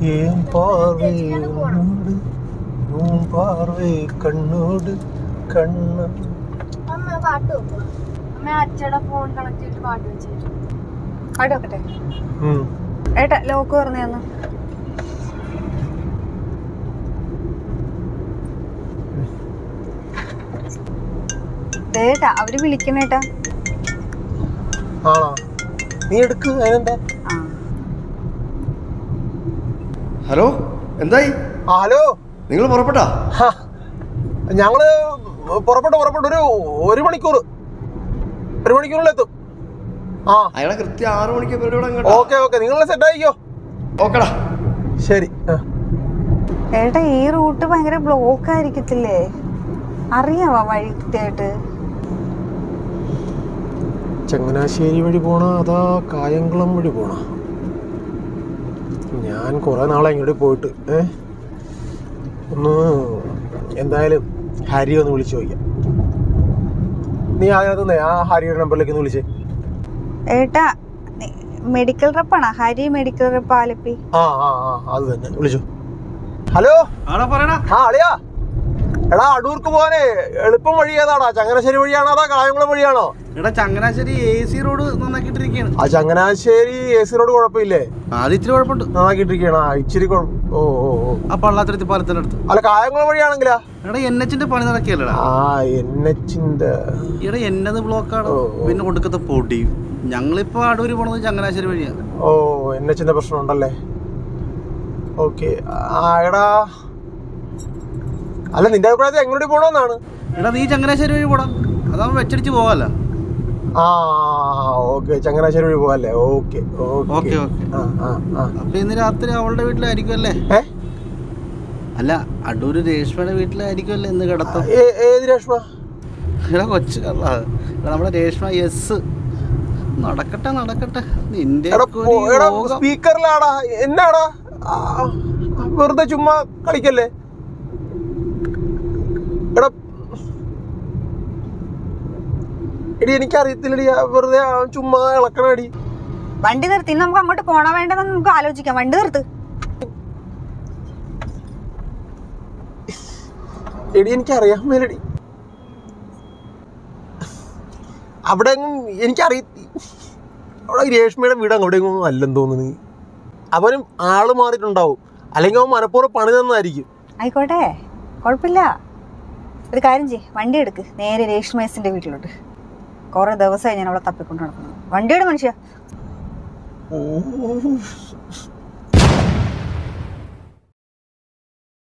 ஏன் பார்வை உன்னோடு உன் பார்வை கண்ணோடு കണ്ണ്. അമ്മ പാട്ട് വെക്കും. അമ്മ അച്ഛയുടെ ഫോൺ കണക്ട് ചെയ്തിട്ട് പാട്ട് വെച്ചിട്ട് പാട്ട് വെക്കട്ടെ. ഏട്ടാ ലോക്ക് പറഞ്ഞന്ന് ഏട്ടാ അവര് വിളിക്കണേട്ടാ. ആണോ? നീ എടുക്ക്. അതിനെന്താ? ഹലോ, എന്തായി? ഹലോ, നിങ്ങൾ പുറപ്പെട്ടാ? ഞങ്ങള് പുറപ്പെട്ടു ഒരു മണിക്കൂറിലെത്തും. ആ അയാളെ കൃത്യം 6 മണിക്ക്. ഓക്കെ നിങ്ങൾ സെറ്റ് ആയിക്കോ. ഓക്കെടാ, ശരി. ഏട്ടാ ഈ റൂട്ട് ഭയങ്കര ബ്ലോക്ക് ആയിരിക്കത്തില്ലേ? അറിയാവോ വഴി കൃത്യമായിട്ട്? ചങ്ങനാശ്ശേരി വഴി പോണ അതാ കായംകുളം വഴി പോണ? ഞാൻ കുറെ നാളെ ഇങ്ങോട്ട് പോയിട്ട് ഒന്ന് എന്തായാലും ഹരി ഒന്ന് വിളിച്ചു ചോദിക്കാം. നീ അതിനകത്ത് ആ ഹരിയുടെ നമ്പറിലേക്ക് ഒന്ന് വിളിച്ചേ. ഏട്ടാ മെഡിക്കൽ റെപ്പാണോ? Hari medical rep Alleppey. അത് തന്നെ, വിളിച്ചു. ഹലോ. അളിയാ, എടാ അടൂർക്ക് പോവാനേ എളുപ്പം വഴി ഏതാടാ? ചങ്ങനാശ്ശേരി വഴിയാണോ അതാ കായംകുളം വഴിയാണോ? എടാ ചങ്ങനാശ്ശേരി AC റോഡ് നന്നാക്കിട്ടിരിക്കുകയാണ്. ആ ചങ്ങനാശ്ശേരി AC റോഡ് കുഴപ്പമില്ലേ? ഇച്ചിരി കുഴപ്പമുണ്ട്, നന്നാക്കിട്ടിരിക്കണ ഇച്ചിരി. ഓ ആ പള്ളാത്തുരുത്തി പാലത്തിന്റെ അടുത്ത്. അല്ല കായംകുളം വഴിയാണെങ്കിലാ? എടാ NH പണി നടക്കിയല്ലടാ. NH എടാ എന്നത് ബ്ലോക്കാണ്, പിന്നെ കൊടുക്കത്തെ പൊടി. ഞങ്ങളിപ്പോ അടൂര് പോണത് ചങ്ങനാശ്ശേരി വഴിയാണ്. NH പ്രശ്നം ഉണ്ടല്ലേ? ഓക്കെ. എടാ അല്ല, നിന്റെ അഭിപ്രായത്തിൽ എങ്ങോട്ട് പോണോന്നാണ്? എടാ നീ ചങ്ങനാശ്ശേരി വഴി പോടാ, അതാവുമ്പോ വെച്ചടിച്ച് പോകാല്ലോ. ഓക്കെ, ചങ്ങനാശ്ശേരി വഴി പോവാല്ലേ? ഓക്കെ. അപ്പൊ ഇന്ന് രാത്രി അവളുടെ വീട്ടിലായിരിക്കും അല്ലേ? അല്ല, അടൂര് രേഷ്മയുടെ വീട്ടിലായിരിക്കും അല്ലേ ഇന്ന് കിടത്തം? ഏത് രേഷ്മ? എടാ കൊച്ചു കള്ള, നമ്മുടെ രേഷ്മ. യെസ്, നടക്കട്ടെ നിന്റെ സ്പീക്കറിലാടാ. എന്നാടാ വെറുതെ ചുമ്മാ കളിക്കല്ലേ? എടാ എടി എനിക്കറിയത്തില്ലടി, വെറുതെ ചുമ്മാ ഇളക്കണടി. വണ്ടി നിർത്തി, നമുക്ക് അങ്ങോട്ട് പോണോ വേണ്ടെന്ന് നമുക്ക് ആലോചിക്കാം. വണ്ടി നിർത്ത്. എടി എനിക്കറിയാൻ മേലടി, അവിടെ എങ്ങും അവിടെ രേഷ്മയുടെ വീട് അവിടെ എങ്ങും അല്ലെന്ന് തോന്നുന്നു. അവനും ആള് മാറിയിട്ടുണ്ടാവും, അല്ലെങ്കിൽ അവൻ മനഃപൂർവ്വം പണി തന്നതായിരിക്കും. ആയിക്കോട്ടെ, കുഴപ്പമില്ല. ഒരു കാര്യം ചെയ്യ്, വണ്ടി എടുക്ക്, നേരെ രേഷ്മേസിന്റെ വീട്ടിലോട്ട്. കുറെ ദിവസമായി ഞാൻ അവളെ തപ്പിക്കൊണ്ട് നടക്കുന്നു. വണ്ടിയുടെ മനുഷ്യ.